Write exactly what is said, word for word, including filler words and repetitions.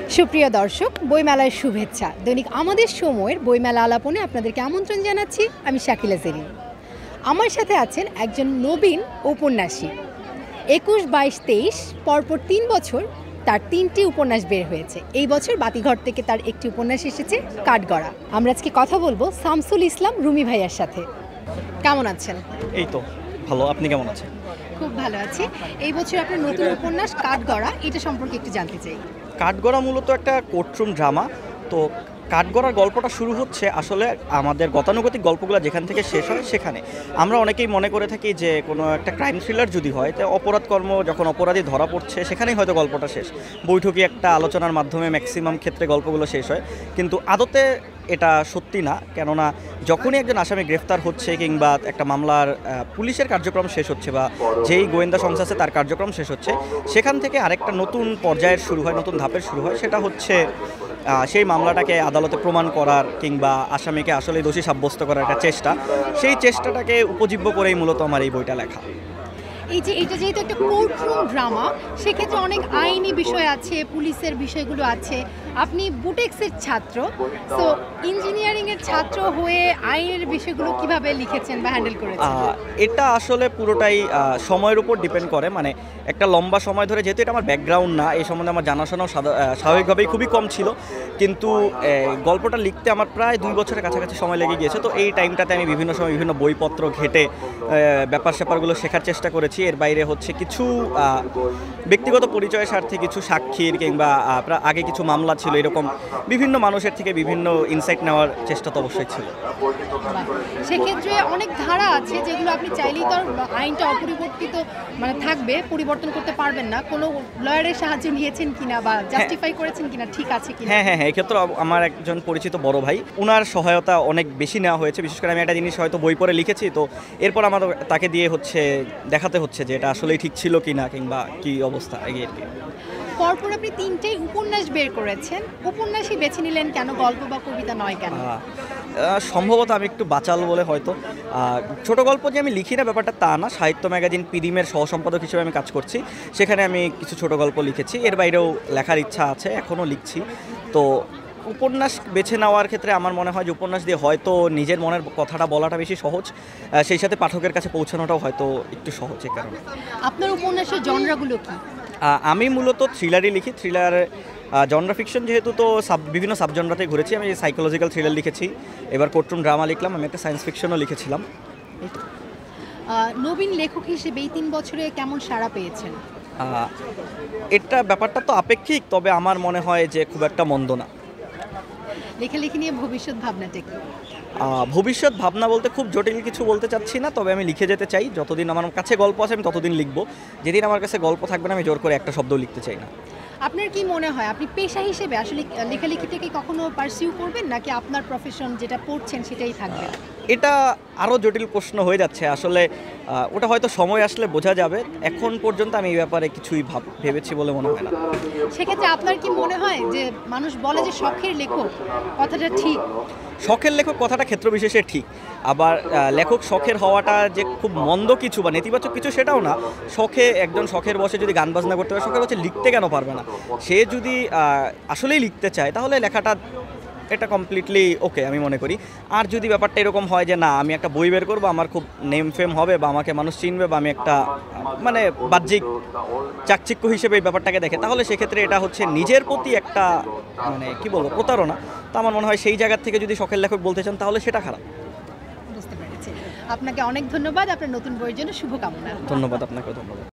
সুপ্রিয় দর্শক, বইমেলার শুভেচ্ছা। দৈনিক আমাদের সময়ের বইমেলা আলাপনে আপনাদেরকে আমন্ত্রণ জানাচ্ছি। আমি শাকিলা জেরিন। আমার সাথে আছেন একজন নবীন ঔপন্যাসিক। একুশ বাইশ তেইশ পরপর তিন বছর তার তিনটি উপন্যাস বের হয়েছে। এই বছর বাতিঘর থেকে তার একটি উপন্যাস এসেছে, কাঠগড়া। আমরা আজকে কথা বলবো শামসুল ইসলাম রুমি ভাইয়ার সাথে। কেমন আছেন? এই তো ভালো, আপনি কেমন আছেন? খুব ভালো আছি। এই বছর আপনার নতুন উপন্যাস কাঠগড়া, এটা সম্পর্কে একটু জানতে চাই। কাঠগড়া মূলত একটা কোর্টরুম ড্রামা। তো কাঠগড়ার গল্পটা শুরু হচ্ছে আসলে আমাদের গতানুগতিক গল্পগুলো যেখান থেকে শেষ হয় সেখানে। আমরা অনেকেই মনে করে থাকি যে কোনো একটা ক্রাইম থ্রিলার যদি হয়, তো অপরাধকর্ম যখন অপরাধী ধরা পড়ছে সেখানেই হয়তো গল্পটা শেষ। বৈঠকি একটা আলোচনার মাধ্যমে ম্যাক্সিমাম ক্ষেত্রে গল্পগুলো শেষ হয়, কিন্তু আদতে এটা সত্যি না। কেননা যখনই একজন আসামি গ্রেফতার হচ্ছে কিংবা একটা মামলার পুলিশের কার্যক্রম শেষ হচ্ছে বা যেই গোয়েন্দা সংস্থা আছে তার কার্যক্রম শেষ হচ্ছে, সেখান থেকে আরেকটা নতুন পর্যায়ের শুরু হয়, নতুন ধাপের শুরু হয়। সেটা হচ্ছে সেই মামলাটাকে আদালতে প্রমাণ করার কিংবা আসামিকে আসলে দোষী সাব্যস্ত করার একটা চেষ্টা। সেই চেষ্টাটাকে উপজীব্য করেই মূলত আমার এই বইটা লেখা। এই যে এটা যেহেতু একটা কোর্টরুম ড্রামা, সেক্ষেত্রে অনেক আইনি বিষয় আছে, পুলিশের বিষয়গুলো আছে। আপনি বুটেক্সের ছাত্র, সো ইঞ্জিনিয়ারিংয়ের ছাত্র হয়ে আইনের বিষয়গুলো কিভাবে লিখেছেন বা হ্যান্ডেল করেছেন? এটা আসলে পুরোটাই সময়ের উপর ডিপেন্ড করে। মানে একটা লম্বা সময় ধরে, যেহেতু এটা আমার ব্যাকগ্রাউন্ড না, এই সম্বন্ধে আমার জানাশোনাও স্বাভাবিকভাবেই খুবই কম ছিল, কিন্তু গল্পটা লিখতে আমার প্রায় দুই বছরের কাছাকাছি সময় লেগে গিয়েছে। তো এই টাইমটাতে আমি বিভিন্ন সময় বিভিন্ন বইপত্র ঘেটে ব্যাপার স্যাপারগুলো শেখার চেষ্টা করেছি। এর বাইরে হচ্ছে কিছু ব্যক্তিগত পরিচয়ের স্বার্থে কিছু সাক্ষীর কিংবা আগে কিছু মামলা ছিল, এরকম বিভিন্ন মানুষের থেকে বিভিন্ন ইনসাইট নেওয়ার চেষ্টা তো অবশ্যই ছিল। সেক্ষেত্রে অনেক ধারা আছে যেগুলো আপনি চাইলেই তো আইনটা অপরিবর্তিত মানে থাকবে, পরিবর্তন করতে পারবেন না। কোনো লয়ারের সাহায্য নিয়েছেন কিনা বা জাস্টিফাই করেছেন কিনা, ঠিক আছে কিনা? হ্যাঁ হ্যাঁ হ্যাঁ এক্ষেত্রে আমার একজন পরিচিত বড় ভাই, ওনার সহায়তা অনেক বেশি নেওয়া হয়েছে। বিশেষ করে আমি একটা জিনিস হয়তো বই পড়ে লিখেছি, তো এরপর আমার তাকে দিয়ে হচ্ছে দেখাতে হচ্ছে যে এটা আসলেই ঠিক ছিল কিনা কিংবা কি অবস্থা এগিয়ে। পরপর আপনি তিনটেই উপন্যাস বের করেছেন, উপন্যাসই বেছে নিলেন কেন, গল্প বা কবিতা নয় কেন? সম্ভবত আমি একটু বাচাল বলে হয়তো। ছোট গল্প যে আমি লিখি না ব্যাপারটা তা না। সাহিত্য ম্যাগাজিন পিডিমের সহসম্পাদক হিসেবে আমি কাজ করছি, সেখানে আমি কিছু ছোট গল্প লিখেছি। এর বাইরেও লেখার ইচ্ছা আছে, এখনও লিখছি। তো উপন্যাস বেছে নেওয়ার ক্ষেত্রে আমার মনে হয় যে উপন্যাস দিয়ে হয়তো নিজের মনের কথাটা বলাটা বেশি সহজ, সেই সাথে পাঠকের কাছে পৌঁছানোটাও হয়তো একটু সহজ। এই কারণে। আপনার উপন্যাসের জনরাগুলো কি? আমি মূলত থ্রিলারই লিখি। থ্রিলার জনরা ফিকশন যেহেতু, তো সাব বিভিন্ন সাবজনরাতে ঘুরেছি। আমি সাইকোলজিক্যাল থ্রিলার লিখেছি, এবার কোর্টরুম ড্রামা লিখলাম, আমি একটা সায়েন্স ফিকশনও লিখেছিলাম। নবীন লেখক হিসেবে এই তিন বছরে কেমন সাড়া পেয়েছেন? এটা ব্যাপারটা তো আপেক্ষিক, তবে আমার মনে হয় যে খুব একটা মন্দ না। লেখালেখি নিয়ে ভবিষ্যৎ ভাবনাটা কি? ভবিষ্যৎ ভাবনা বলতে খুব জটিল কিছু বলতে চাচ্ছি না, তবে আমি লিখে যেতে চাই। যতদিন আমার কাছে গল্প আছে আমি ততদিন লিখব। যেদিন আমার কাছে গল্প থাকবে না আমি জোর করে একটা শব্দও লিখতে চাই না। আপনার কি মনে হয় আপনি পেশা হিসেবে আসলে লেখালেখিটাকে কখনো পারসিউ করবেন, নাকি আপনার প্রফেশন যেটা পড়ছেন সেটাই থাকবে? এটা আরও জটিল প্রশ্ন হয়ে যাচ্ছে আসলে। ওটা হয়তো সময় আসলে বোঝা যাবে। এখন পর্যন্ত আমি এই ব্যাপারে কিছুই ভাব ভেবেছি বলে মনে হয় না। সেক্ষেত্রে আপনার কি মনে হয় যে মানুষ বলে যে শখের লেখক, কথাটা ঠিক? শখের লেখক কথাটা ক্ষেত্র বিশেষে ঠিক। আবার লেখক শখের হওয়াটা যে খুব মন্দ কিছু বা নেতিবাচক কিছু সেটাও না। শখে একজন শখের বসে যদি গান বাজনা করতে পারে, শখের বসে লিখতে কেন পারবে না? সে যদি আসলেই লিখতে চায় তাহলে লেখাটা এটা কমপ্লিটলি ওকে আমি মনে করি। আর যদি ব্যাপারটা এরকম হয় যে না, আমি একটা বই বের করবো, আমার খুব নেম ফেম হবে বা আমাকে মানুষ চিনবে বা আমি একটা মানে বাহ্যিক চাকচিক্য হিসেবে এই ব্যাপারটাকে দেখে, তাহলে সেক্ষেত্রে এটা হচ্ছে নিজের প্রতি একটা মানে কি বলবো প্রতারণা। তো আমার মনে হয় সেই জায়গার থেকে যদি শখের লেখক বলতে চান তাহলে সেটা খারাপ। বুঝতে পেরেছি। আপনাকে অনেক ধন্যবাদ। আপনার নতুন বইয়ের জন্য শুভকামনা। ধন্যবাদ, আপনাকেও ধন্যবাদ।